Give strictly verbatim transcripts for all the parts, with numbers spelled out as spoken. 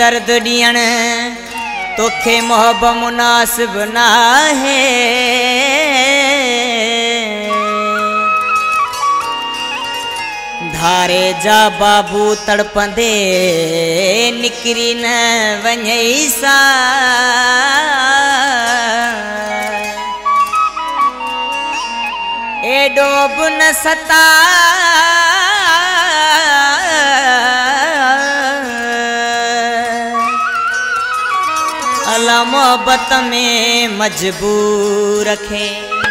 दर्द दियण तोखे मोहब मुनासिब ना है। धारे जा बाबू तड़पंदे निकरी न वञई सा। एडो बुन सता अला मोहब्बत में मजबूर रखे।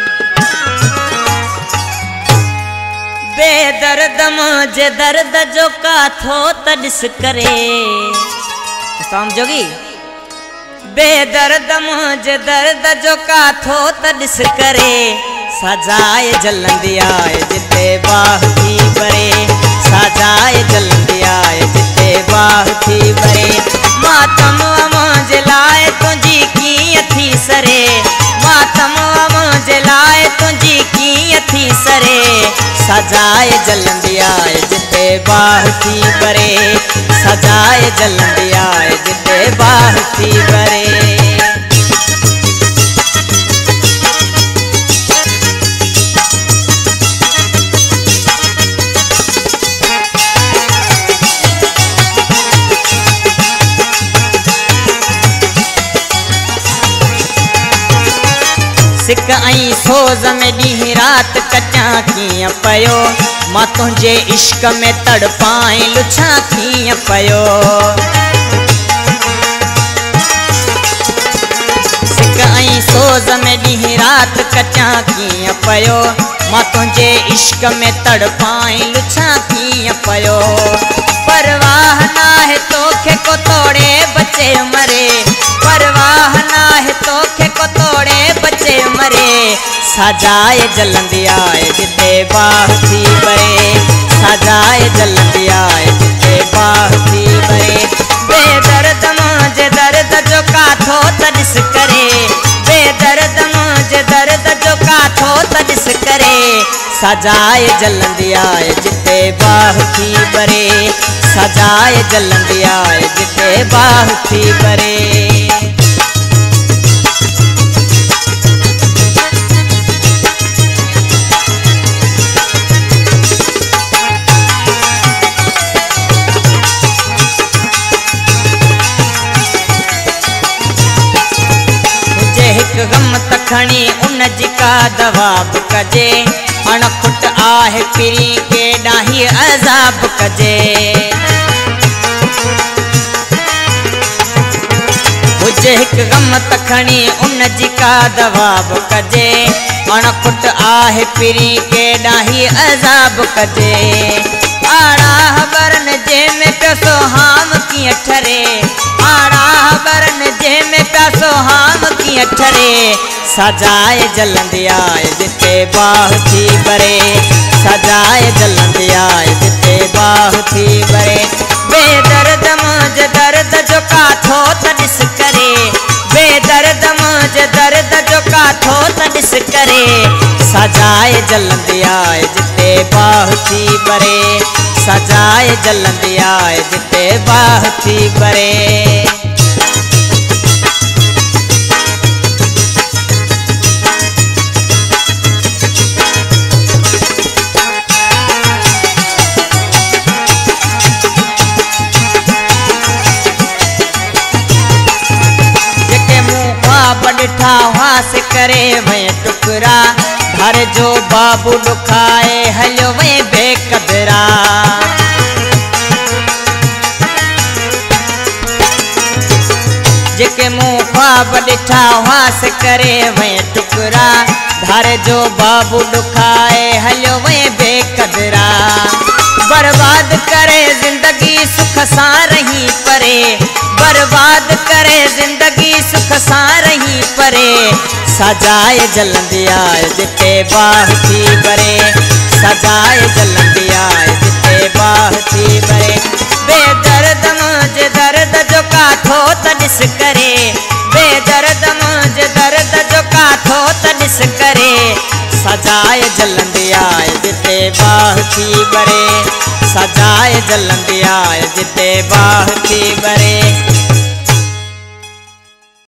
बेदर्द मुझे दर्द जो का थो तडिस करे समझोगी। बेदर्द मुझे दर्द जो का थो तडिस करे। सजाए जलंदी आए जिते बाह थी बरे। सजाए जलंदी आए जिते बाह थी बरे। मातम मुझे लाए तुझी की थी सरे। मातम मुझे लाए तुझी की थी सरे। सजाए जलंदी आए जिते बाह थी बरे। सजाए जलंदी आए जिते बाह थी बरे। सिक आई सोज में ॾींहुं राति कटियां कीअं पयो। मां तुंहिंजे इश्क में तड़पाए लुछां कीअं पयो। सिक आई सोज में ॾींहुं राति कटियां कीअं पयो। मां तुंहिंजे इश्क में तड़पाए लुछां कीअं पयो। परवाह नाहे तोखे को तोड़े बचे मरे। परवाह नाहे तोखे को तोड़े बचे मरे। सजाए जलंदी आए जिते बाह थी बरे। सजाए जलंदी आए जिते बाह थी बरे। बेदर्द मुझे दर्द जो का थो तडिस करे। बेदर्द मुझे दर्द जो का थो तडिस करे। सजाए जलंदी आए जिते बाह थी बरे। सजाए जलंदी आए जिते बाह थी बरे। गम तखणी उन जी का दवाब कजे। अणखुट आहे पिरी के डाही अजाब कजे। हुजे हिक गम तखणी उन जी का दवाब कजे। अणखुट आहे पिरी के डाही अजाब कजे। आड़ा बरन जे में पैसो हाम कीअं ठरे। आड़ा बरन जे में पैसो हाम कीअं ठरे। सजाए जलंदी आए जिते बाह थी बरे। सजाए जलंदी आए जिते बाह थी बरे। बेदर्द मुझे दर्द जो का थो तडिस करे। बेदर्द मुझे दर्द जो का थो तडिस करे। सजाए जलंदी आए जिते बाह थी बरे। सजाए जलंदी आए जिते बाह थी बरे। ॾिठा वास करे वे टुकरा। घर जो बाबू डुखाए हलियो वे बेकदरा। जेके मुँह ख्वाब ॾिठा वास करे वे टुकरा। घर जो बाबू डुखाए हलियो वे बेकदरा। बर्बाद करे जिंदगी सुख सां रही परे। बर्बाद करे जिंदगी सुख सां रही परे। सजाए जलंदी आए जिते बाह थी बरे। सजाए जलंदी आए जिते बाह थी बरे। बेदर्द मुझे दर्द जो का थो तडिस करे। बेदर्द मुझे दर्द जो का थो तडिस करे। सजाए जलंदी आए जिते बाह थी बरे। सजाए जलंदी आए जिते बाह थी बरे।